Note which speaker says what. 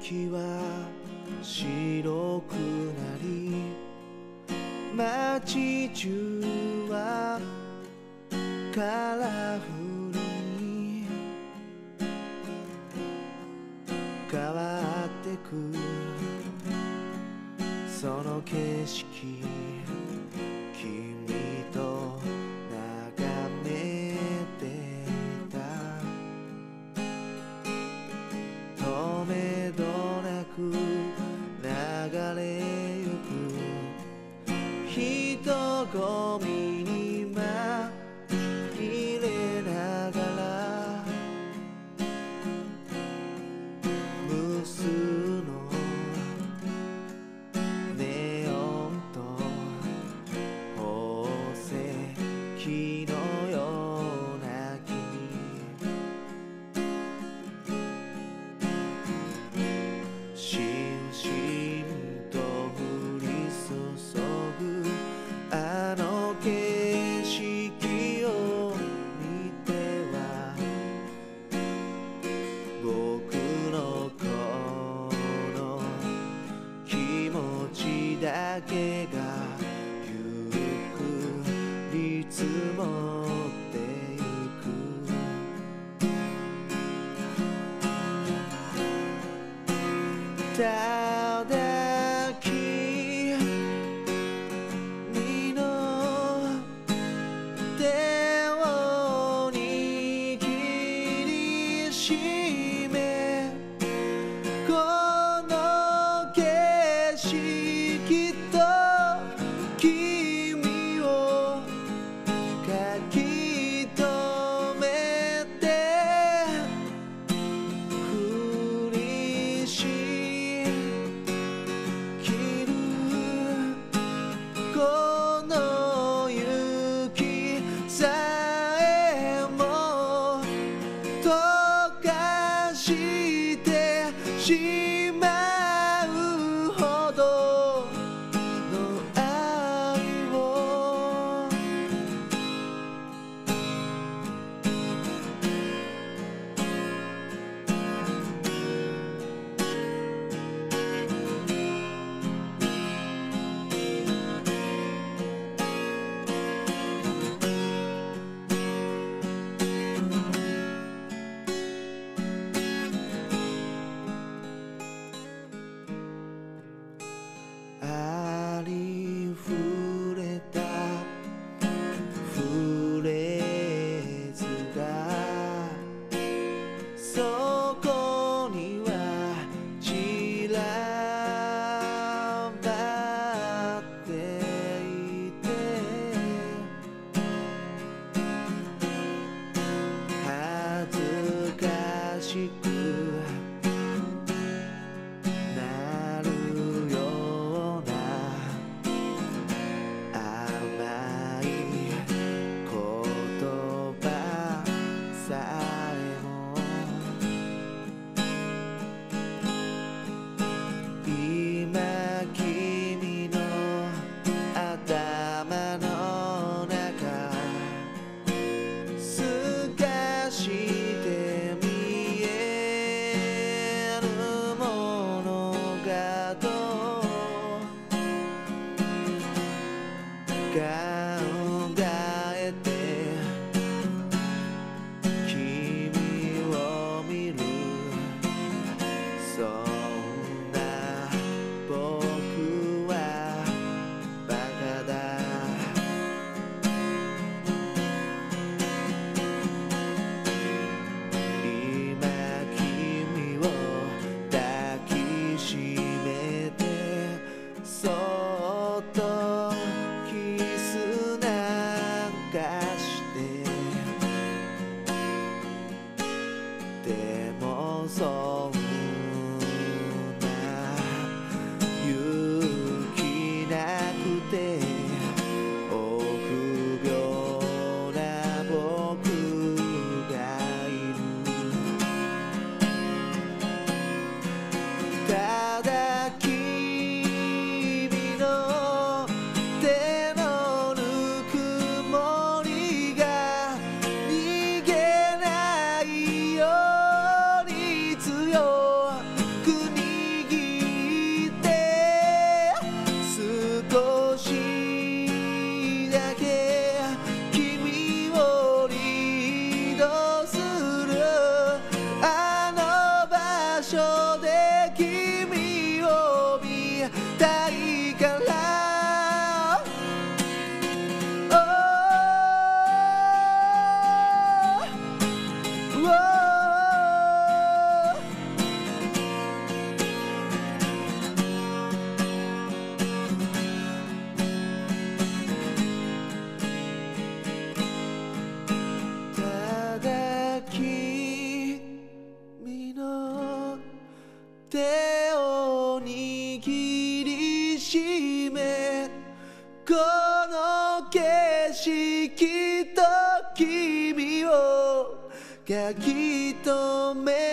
Speaker 1: 雪は白くなり、街中はカラフルに変わってく。その景色君と眺めていた。とめどなく流れゆく人混みに紛れながら、無数のネオンと宝石のような君、しんしんと降り注ぐあの景色を見ては、僕のこの気持ちだけがゆっくり積もってゆく。ただ君の手を握りしめ、この景色と君を書き留めて、降りしきるこの雪さえも溶かしてしまうほどの愛を。ありふれたフレーズがそこには散らばっていて、恥ずかしくなるような甘い言葉さえも、今君の頭の中透かして見えるものがと考えて君を見る。そんな僕はバカだ。今君を抱きしめてそっとキスなんかして、でもそんな勇気なくて臆病な僕がいる。ただ君の手のぬくもりきっと君を書き留め